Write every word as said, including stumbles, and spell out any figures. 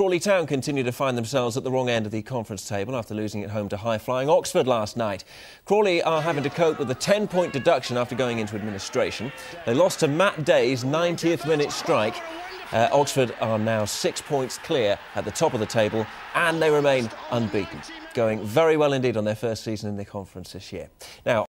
Crawley Town continue to find themselves at the wrong end of the conference table after losing at home to high-flying Oxford last night. Crawley are having to cope with a ten-point deduction after going into administration. They lost to Matt Day's ninetieth minute strike. Uh, Oxford are now six points clear at the top of the table, and they remain unbeaten, going very well indeed on their first season in the conference this year. Now,